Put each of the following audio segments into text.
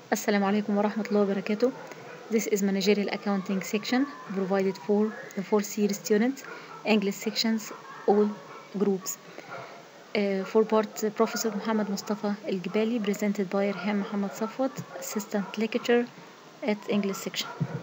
Assalamu alaikum wa rahmatullahi wa barakatuh. This is managerial accounting section provided for the 4th year students, English sections, all groups. For part Professor Muhammad Mustafa Al-Gibali, presented by Reham Muhammad Safwat, assistant lecturer at English section.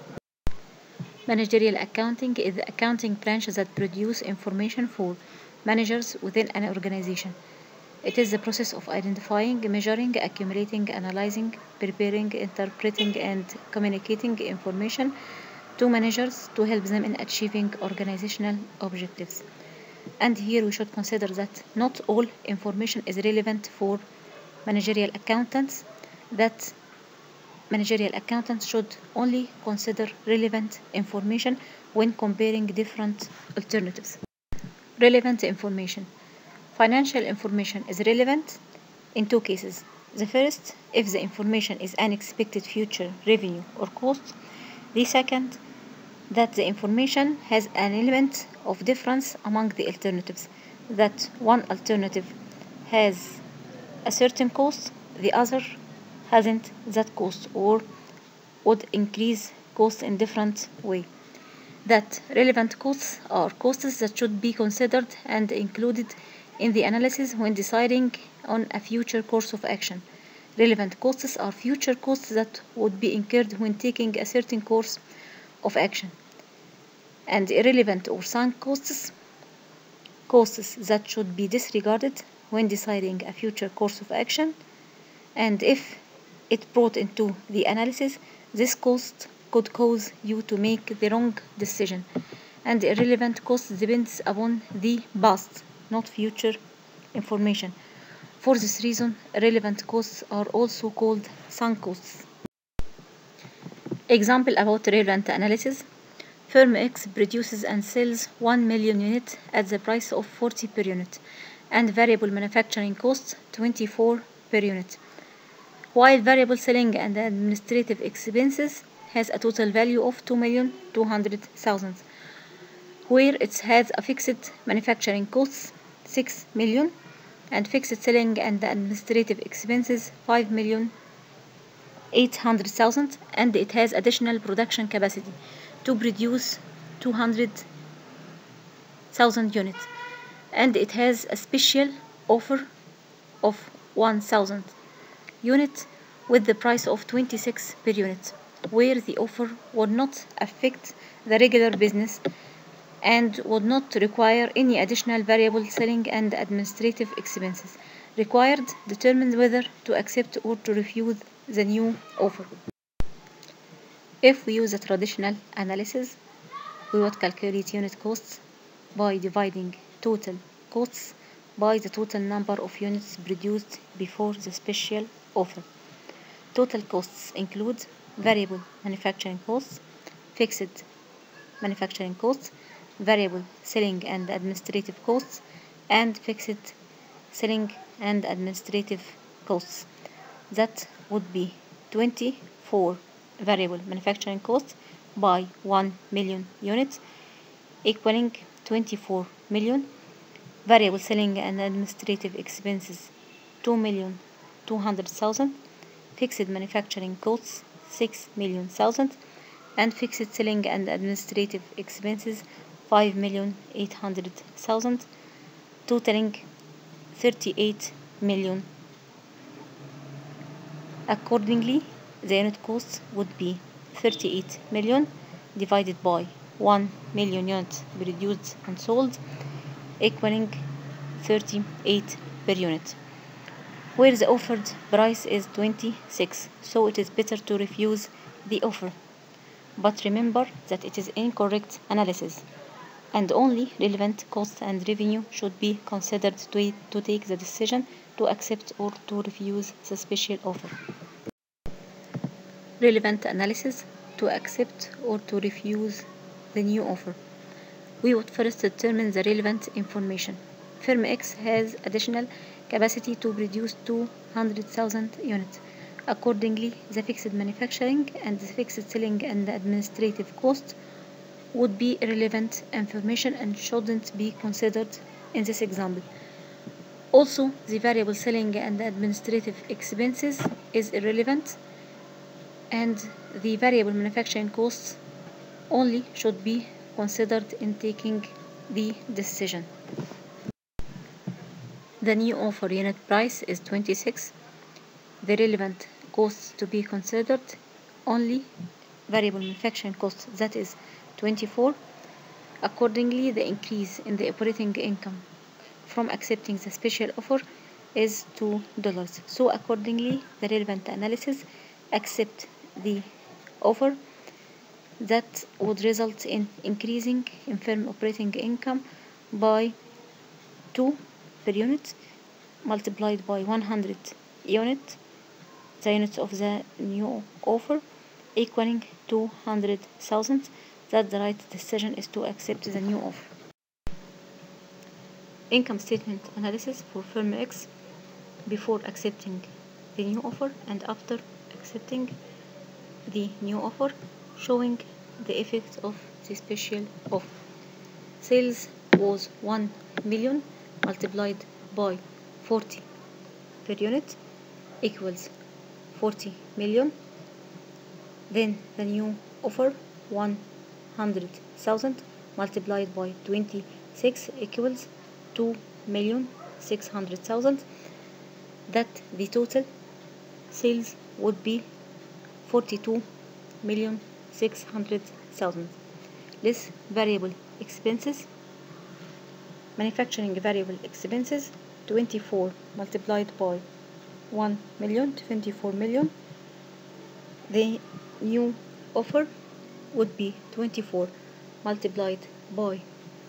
Managerial accounting is the accounting branch that produce information for managers within an organization. It is the process of identifying, measuring, accumulating, analyzing, preparing, interpreting, and communicating information to managers to help them in achieving organizational objectives. And here we should consider that not all information is relevant for managerial accountants, that managerial accountants should only consider relevant information when comparing different alternatives. Relevant information. Financial information is relevant in two cases. The first, if the information is unexpected future revenue or cost. The second, that the information has an element of difference among the alternatives, that one alternative has a certain cost, the other hasn't that cost or would increase cost in different way. That relevant costs are costs that should be considered and included in the analysis when deciding on a future course of action. Relevant costs are future costs that would be incurred when taking a certain course of action. And irrelevant or sunk costs that should be disregarded when deciding a future course of action. And if it brought into the analysis, this cost could cause you to make the wrong decision. And irrelevant costs depends upon the past, not future information. For this reason, relevant costs are also called sunk costs. Example about relevant analysis. Firm X produces and sells 1 million units at the price of 40 per unit and variable manufacturing costs 24 per unit, while variable selling and administrative expenses has a total value of 2,200,000, where it has a fixed manufacturing costs 6 million and fixed selling and administrative expenses 5,800,000, and it has additional production capacity to produce 200,000 units, and it has a special offer of 1,000 units with the price of 26 per unit, where the offer would not affect the regular business and would not require any additional variable selling and administrative expenses required, determine whether to accept or to refuse the new offer. If we use a traditional analysis, we would calculate unit costs by dividing total costs by the total number of units produced before the special offer. Total costs include variable manufacturing costs, fixed manufacturing costs, variable selling and administrative costs, and fixed selling and administrative costs. That would be 24 variable manufacturing costs by 1 million units, equaling 24 million. Variable selling and administrative expenses 2,200,000, fixed manufacturing costs 6,000,000, and fixed selling and administrative expenses 5,800,000, totaling 38 million. Accordingly, the unit cost would be 38 million divided by 1 million units produced and sold, equaling 38 per unit, where the offered price is 26, so it is better to refuse the offer. But remember that it is incorrect analysis, and only relevant cost and revenue should be considered to take the decision to accept or to refuse the special offer. Relevant analysis to accept or to refuse the new offer. We would first determine the relevant information. Firm X has additional capacity to produce 200,000 units. Accordingly, the fixed manufacturing and the fixed selling and administrative cost would be irrelevant information and shouldn't be considered in this example. Also, the variable selling and administrative expenses is irrelevant and the variable manufacturing costs only should be considered in taking the decision. The new offer unit price is 26. The relevant costs to be considered only variable manufacturing cost, that is 24. Accordingly, the increase in the operating income from accepting the special offer is $2. So accordingly, the relevant analysis accept the offer that would result in increasing in firm operating income by 2 per unit multiplied by 100 unit, the units of the new offer, equaling 200,000. That the right decision is to accept the new offer. Income statement analysis for firm X before accepting the new offer and after accepting the new offer, showing the effect of the special offer. Sales was 1 million multiplied by 40 per unit equals 40 million. Then the new offer 100,000 multiplied by 26 equals 2,600,000. That the total sales would be 42,600,000 less variable expenses. Manufacturing variable expenses 24 multiplied by 1 million, 24 million. The new offer would be 24 multiplied by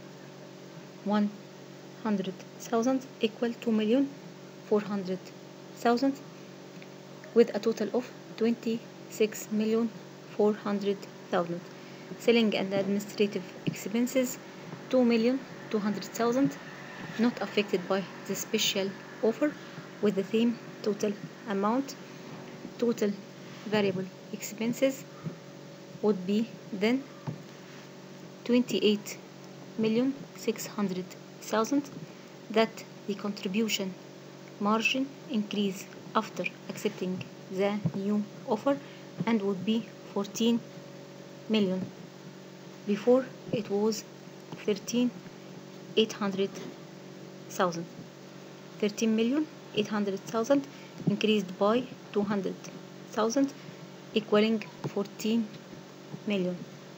100,000 equal 2,400,000 with a total of 26,400,000. Selling and administrative expenses 2,200,000 not affected by the special offer with the same total amount. Total variable expenses would be then 28,600,000. That the contribution margin increase after accepting the new offer and would be 14 million. Before it was 13,800,000. 13,800,000 increased by 200,000 equaling 14 million.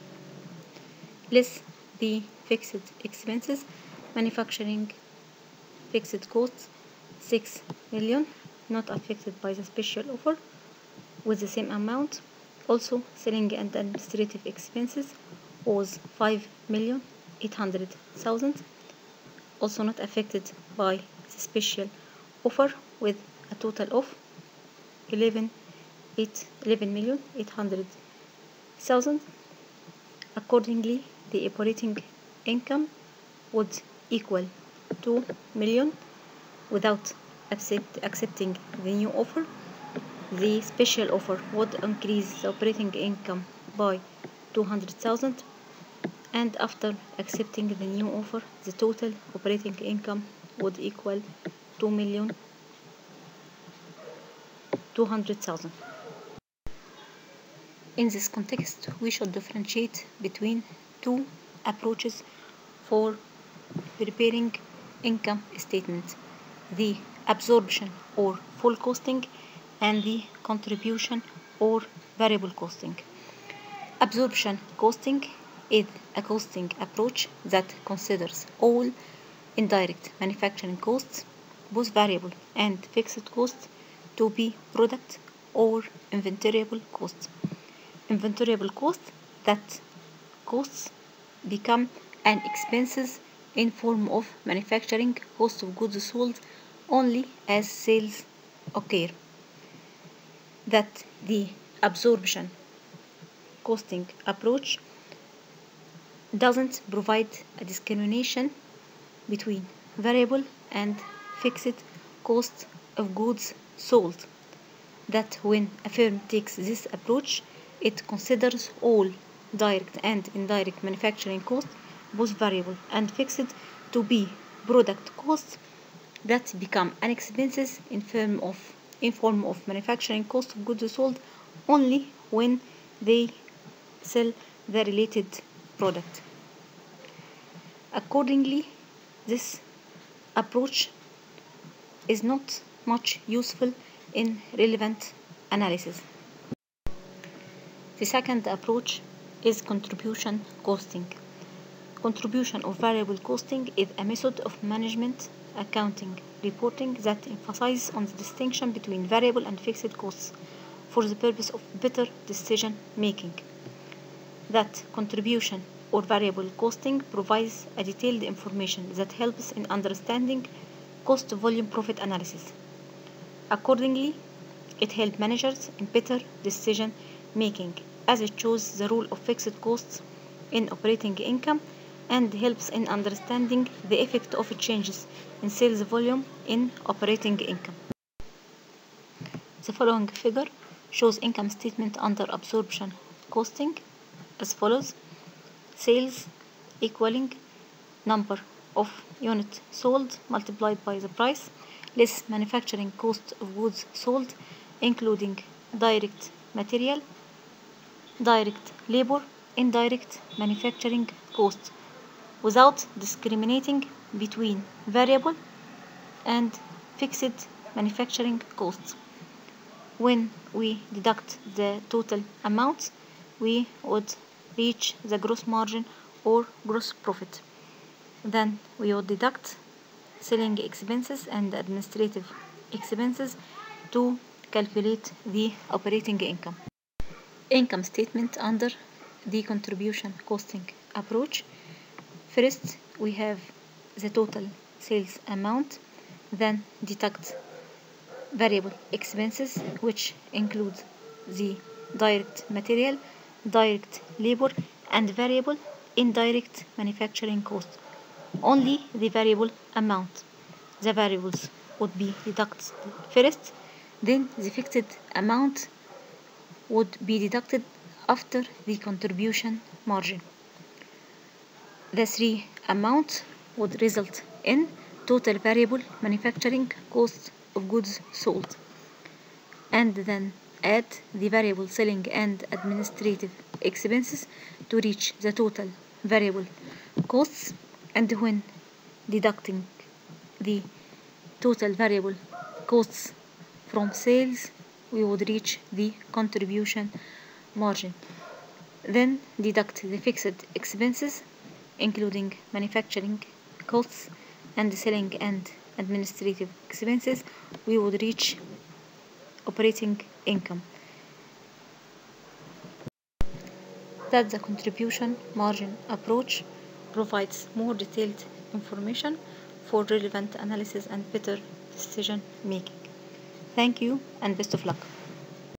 Less the fixed expenses. Manufacturing fixed costs 6 million not affected by the special offer with the same amount. Also selling and administrative expenses was 5,800,000 also not affected by the special offer with a total of 11,800,000. Accordingly, the operating income would equal 2 million without accepting the new offer. The special offer would increase the operating income by 200,000, and after accepting the new offer, the total operating income would equal 2,200,000. In this context, we should differentiate between two approaches for preparing income statement: the absorption or full costing and the contribution or variable costing. Absorption costing is a costing approach that considers all indirect manufacturing costs, both variable and fixed costs, to be product or inventoriable costs. Inventoriable costs, that costs become an expenses in form of manufacturing cost of goods sold only as sales occur. That the absorption costing approach doesn't provide a discrimination between variable and fixed cost of goods sold. That when a firm takes this approach, it considers all direct and indirect manufacturing costs, both variable and fixed, to be product costs that become an expenses in form of manufacturing cost of goods sold only when they sell the related product. Accordingly, this approach is not much useful in relevant analysis. The second approach is contribution costing. Contribution or variable costing is a method of management accounting reporting that emphasizes on the distinction between variable and fixed costs for the purpose of better decision making. That contribution or variable costing provides a detailed information that helps in understanding cost volume profit analysis. Accordingly, it helps managers in better decision making as it shows the role of fixed costs in operating income and helps in understanding the effect of changes in sales volume in operating income. The following figure shows income statement under absorption costing as follows: sales equaling number of units sold multiplied by the price less manufacturing cost of goods sold, including direct material, direct labor, indirect manufacturing costs, without discriminating between variable and fixed manufacturing costs. When we deduct the total amount, we would reach the gross margin or gross profit. Then we would deduct selling expenses and administrative expenses to calculate the operating income. Income statement under the contribution costing approach. First, we have the total sales amount, then deduct variable expenses, which include the direct material, direct labor, and variable indirect manufacturing costs. Only the variable amount. The variables would be deducted first, then the fixed amount would be deducted after the contribution margin. The three amounts would result in total variable manufacturing cost of goods sold, and then add the variable selling and administrative expenses to reach the total variable costs, and when deducting the total variable costs from sales, we would reach the contribution margin. Then deduct the fixed expenses, including manufacturing costs and selling and administrative expenses, we would reach operating income. That the contribution margin approach provides more detailed information for relevant analysis and better decision making. Thank you and best of luck.